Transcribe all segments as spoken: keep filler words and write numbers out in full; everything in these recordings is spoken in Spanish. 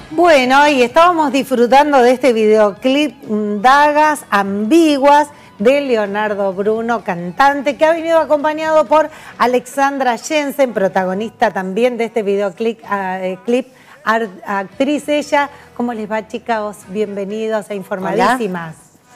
Bueno, y estábamos disfrutando de este videoclip Dagas Ambiguas de Leonardo Bruno, cantante, que ha venido acompañado por Alexandra Jensen, protagonista también de este videoclip, uh, clip, actriz ella. ¿Cómo les va, chicos? Bienvenidos a Informadísimas.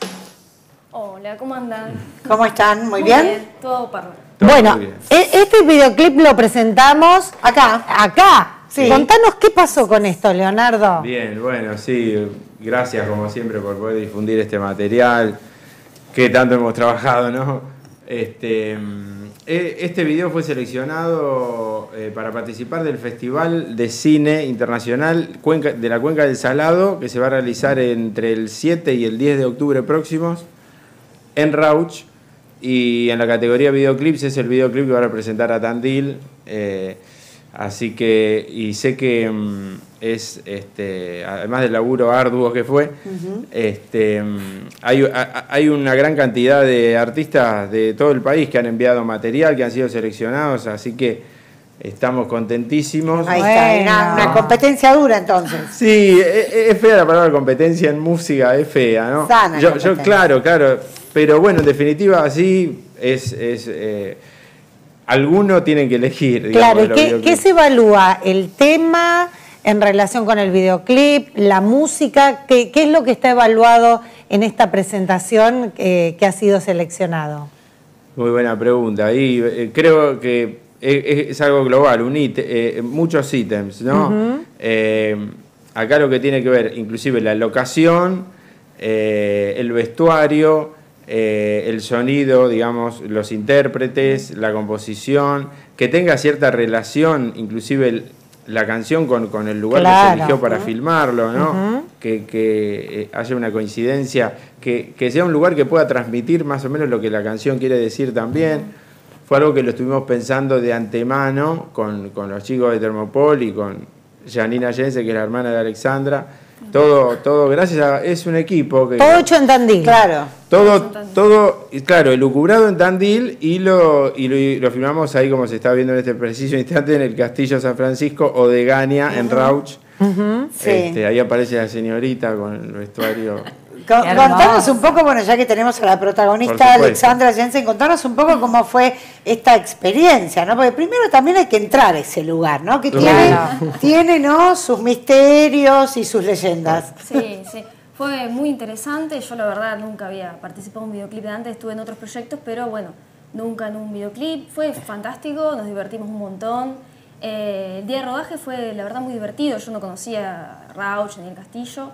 Hola, Hola, ¿cómo andan? ¿Cómo están? ¿Muy, Muy bien? bien? Todo perfecto. Bueno, este videoclip lo presentamos acá. Acá. Sí. Contanos qué pasó con esto, Leonardo. Bien, bueno, sí, gracias como siempre por poder difundir este material que tanto hemos trabajado, ¿no? Este, este video fue seleccionado eh, para participar del Festival de Cine Internacional Cuenca, de la Cuenca del Salado, que se va a realizar entre el siete y el diez de octubre próximos en Rauch, y en la categoría videoclips es el videoclip que va a representar a Tandil. Eh, Así que, y sé que um, es, este, además del laburo arduo que fue, uh-huh. este, um, hay, a, hay una gran cantidad de artistas de todo el país que han enviado material, que han sido seleccionados, así que estamos contentísimos. Ahí está, bueno. una, una competencia dura entonces. Sí, es, es fea la palabra competencia en música, es fea, ¿no? Sana yo, yo, claro, claro, pero bueno, en definitiva así es... es eh, algunos tienen que elegir. Digamos, claro, ¿qué, ¿qué se evalúa? ¿El tema en relación con el videoclip? ¿La música? ¿Qué, qué es lo que está evaluado en esta presentación eh, que ha sido seleccionado? Muy buena pregunta. Y eh, creo que es, es algo global, un it, eh, muchos ítems, ¿no? Uh-huh. eh, acá lo que tiene que ver, inclusive la locación, eh, el vestuario, Eh, el sonido, digamos, los intérpretes, la composición, que tenga cierta relación, inclusive el, la canción con, con el lugar claro, que se eligió para uh-huh. filmarlo, ¿no? Uh-huh. Que, que eh, haya una coincidencia, que, que sea un lugar que pueda transmitir más o menos lo que la canción quiere decir también. Uh-huh. Fue algo que lo estuvimos pensando de antemano con, con los chicos de Termopol y con Janina Jensen, que es la hermana de Alexandra. Todo, todo, gracias a... Es un equipo que... Todo hecho en Tandil. Claro. Todo, todo, claro, elucubrado en Tandil y lo, y lo, y lo filmamos ahí, como se está viendo en este preciso instante, en el Castillo San Francisco o de Gania, uh-huh. en Rauch. Uh-huh. este, sí. Ahí aparece la señorita con el vestuario... Contanos un poco, bueno, ya que tenemos a la protagonista Alexandra Jensen, contanos un poco cómo fue esta experiencia, ¿no? Porque primero también hay que entrar a ese lugar, ¿no? Que tiene, tiene ¿no? sus misterios y sus leyendas. Sí, sí. Fue muy interesante. Yo, la verdad, nunca había participado en un videoclip de antes. Estuve en otros proyectos, pero bueno, nunca en un videoclip. Fue fantástico, nos divertimos un montón. Eh, el día de rodaje fue, la verdad, muy divertido. Yo no conocía Rauch ni el castillo.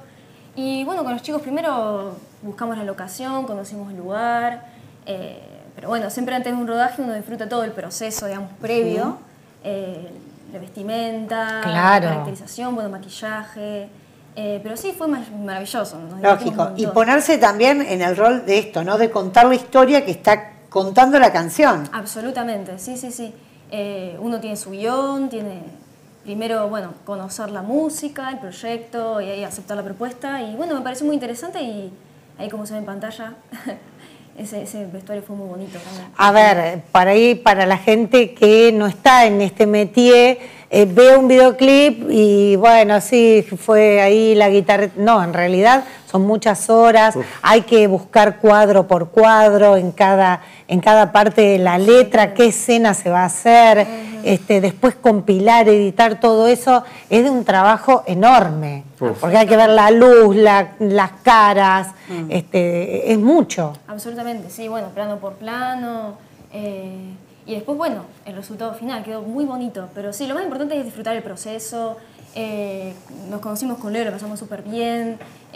Y bueno, con los chicos primero buscamos la locación, conocimos el lugar, eh, pero bueno, siempre antes de un rodaje uno disfruta todo el proceso, digamos, previo, sí. eh, la vestimenta, claro. la caracterización, bueno, maquillaje, eh, pero sí, fue maravilloso. Nos Lógico, y ponerse también en el rol de esto, ¿no? De contar la historia que está contando la canción. Absolutamente, sí, sí, sí. Eh, uno tiene su guión, tiene... Primero, bueno, conocer la música, el proyecto y ahí aceptar la propuesta. Y bueno, me pareció muy interesante y ahí como se ve en pantalla, ese, ese vestuario fue muy bonito también. A ver, para ahí, para la gente que no está en este métier, eh, ve un videoclip y bueno, sí, fue ahí la guitarra. No, en realidad son muchas horas, Uf. hay que buscar cuadro por cuadro en cada, en cada parte de la letra, qué escena se va a hacer, uh-huh. este, después compilar, editar todo eso, es de un trabajo enorme, Uf. porque hay que ver la luz, la, las caras, uh-huh. este, es mucho. Absolutamente, sí, bueno, plano por plano, eh, y después, bueno, el resultado final quedó muy bonito, pero sí, lo más importante es disfrutar el proceso. Eh, nos conocimos con Leo, lo pasamos súper bien,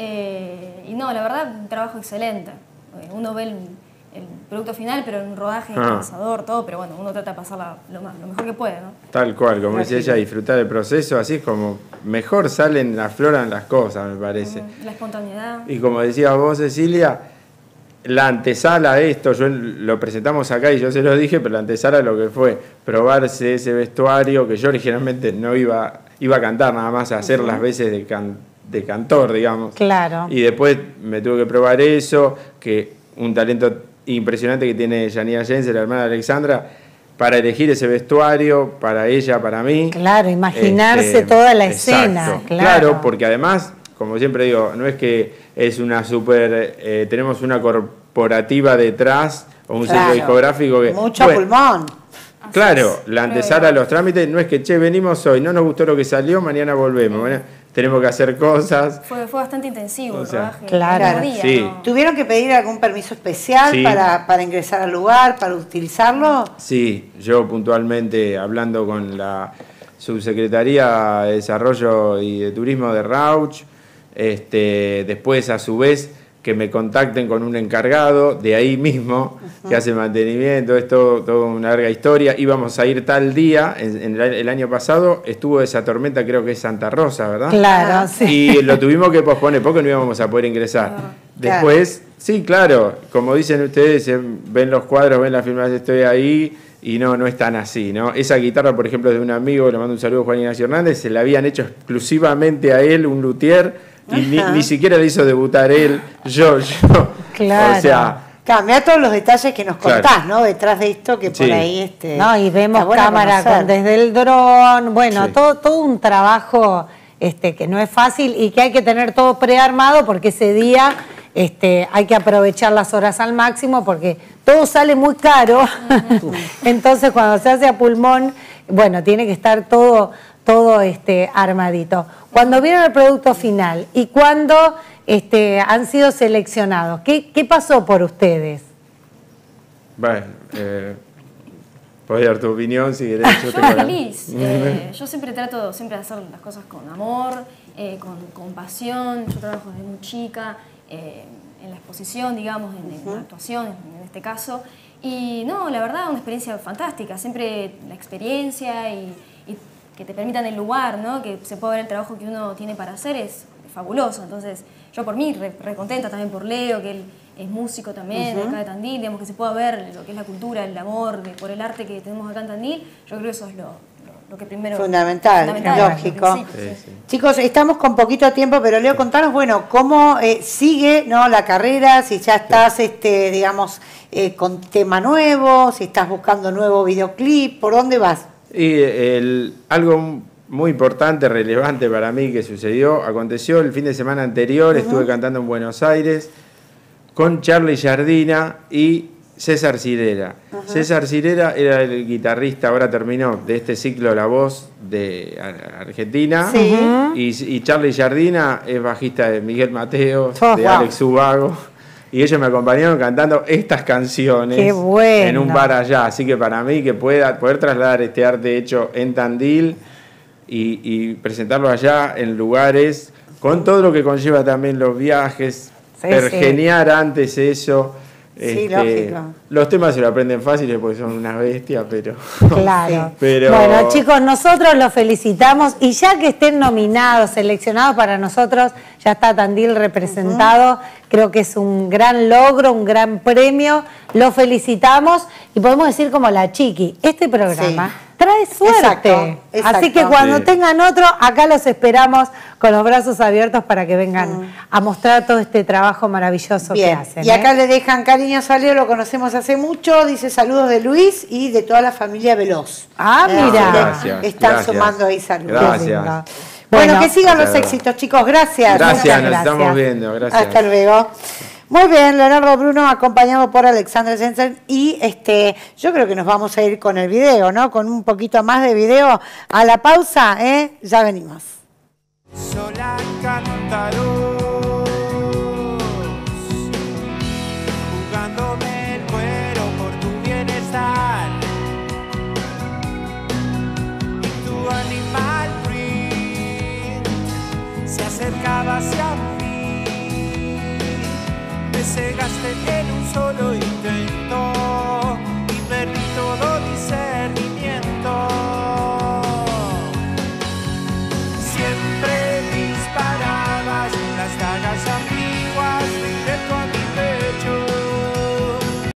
eh, y no, la verdad, un trabajo excelente. Uno ve el, el producto final, pero en un rodaje, ah. cansador, todo, pero bueno, uno trata de pasarla lo, más, lo mejor que puede, ¿no? Tal cual, como decía ella, disfrutar el proceso, así es como mejor salen, afloran las cosas, me parece. La espontaneidad. Y como decías vos, Cecilia, la antesala de esto, yo lo presentamos acá y yo se lo dije, pero la antesala lo que fue probarse ese vestuario que yo originalmente no iba, iba a cantar, nada más a hacer uh-huh. las veces de, can, de cantor, digamos. Claro. Y después me tuve que probar eso, que un talento impresionante que tiene Janina Jensen, la hermana de Alexandra, para elegir ese vestuario, para ella, para mí. Claro, imaginarse este, toda la exacto, escena. Claro. claro, porque además, como siempre digo, no es que es una super, eh, tenemos una corporativa detrás o un Claro. sello discográfico que... Mucho bueno, pulmón. Claro, es, la antesala a los trámites no es que, che, venimos hoy, no nos gustó lo que salió, mañana volvemos. Bueno, tenemos que hacer cosas. Fue, fue bastante intensivo O el sea, rodaje. claro. el mismo día, Sí. ¿no? ¿Tuvieron que pedir algún permiso especial Sí. para, para ingresar al lugar, para utilizarlo? Sí, yo puntualmente hablando con la Subsecretaría de Desarrollo y de Turismo de Rauch, este, después a su vez que me contacten con un encargado de ahí mismo, uh-huh. que hace mantenimiento, es todo, todo una larga historia. Íbamos a ir tal día, en, en el, el año pasado estuvo esa tormenta, creo que es Santa Rosa, ¿verdad? Claro, sí. Y lo tuvimos que posponer porque no íbamos a poder ingresar. Claro. Después, sí, claro, como dicen ustedes, ven los cuadros, ven las filmaciones, estoy ahí, y no, no es tan así, ¿no? Esa guitarra, por ejemplo, de un amigo, le mando un saludo a Juan Ignacio Hernández, se la habían hecho exclusivamente a él, un luthier, y ni, ni siquiera le hizo debutar él, yo, yo. Claro. O sea, Cambia todos los detalles que nos contás, Claro. ¿no? Detrás de esto que por Sí. ahí... Este, No, y vemos está bueno cámara conocer. con, desde el dron, bueno, Sí. todo, todo un trabajo este, que no es fácil y que hay que tener todo prearmado porque ese día este, hay que aprovechar las horas al máximo porque todo sale muy caro. Entonces cuando se hace a pulmón, bueno, tiene que estar todo, todo este, armadito. Cuando vieron el producto final y cuando este, han sido seleccionados, ¿qué, qué pasó por ustedes? bueno, eh, podés dar tu opinión si querés. Yo, Yo tengo la- feliz. Eh, yo siempre trato siempre de hacer las cosas con amor, eh, con, con pasión. Yo trabajo desde muy chica, eh, en la exposición, digamos, en, en la actuación, en este caso. Y no, la verdad, una experiencia fantástica. Siempre la experiencia y, y que te permitan el lugar, ¿no? Que se pueda ver el trabajo que uno tiene para hacer es fabuloso. Entonces, yo por mí, re, re contenta también por Leo, que él es músico también, Uh-huh. acá de Tandil, digamos, que se pueda ver lo que es la cultura, el amor de, por el arte que tenemos acá en Tandil. Yo creo que eso es lo, lo, lo que primero... Fundamental, lógico. al principio, Sí, sí. sí. Chicos, estamos con poquito tiempo, pero Leo, contanos, bueno, cómo eh, sigue, ¿no? La carrera, si ya estás, este, digamos, eh, con tema nuevo, si estás buscando nuevo videoclip, ¿por dónde vas? Y el, algo muy importante, relevante para mí que sucedió, aconteció el fin de semana anterior, uh-huh. estuve cantando en Buenos Aires con Charly Jardina y César Cirera. Uh-huh. César Cirera era el guitarrista, ahora terminó, de este ciclo La Voz de Argentina. Sí. Y, y Charly Jardina es bajista de Miguel Mateos, Oh, de wow. Alex Ubago. Y ellos me acompañaron cantando estas canciones Qué bueno. en un bar allá. Así que para mí que pueda poder trasladar este arte hecho en Tandil y, y presentarlo allá en lugares, con todo lo que conlleva también los viajes, Sí, pergeniar antes eso. Sí, lógico. Los temas se lo aprenden fáciles porque son una bestia, pero... Claro. Pero- Bueno, chicos, nosotros los felicitamos y ya que estén nominados, seleccionados para nosotros, ya está Tandil representado. Uh-huh. Creo que es un gran logro, un gran premio. Los felicitamos y podemos decir como la Chiqui, este programa Sí. trae suerte. Exacto, exacto. Así que cuando Sí. tengan otro, acá los esperamos con los brazos abiertos para que vengan uh-huh. a mostrar todo este trabajo maravilloso Bien, que hacen. y acá ¿eh? le dejan cariños a Leo, lo conocemos hace mucho, dice saludos de Luis y de toda la familia Veloz. Ah, Eh, mira. Gracias, Están gracias. sumando ahí saludos. Gracias. Qué lindo. Bueno, Bueno, que sigan los gracias. éxitos, chicos. Gracias. Gracias, Muchas nos gracias. estamos viendo. Gracias. Hasta luego. Muy bien, Leonardo Bruno acompañado por Alexandra Jensen y este, yo creo que nos vamos a ir con el video, ¿no? Con un poquito más de video. A la pausa, ¿eh? Ya venimos. Sola cántaros, jugándome el cuero por tu bienestar. Y tu animal print se acercaba hacia mí. Me cegaste en un solo intento.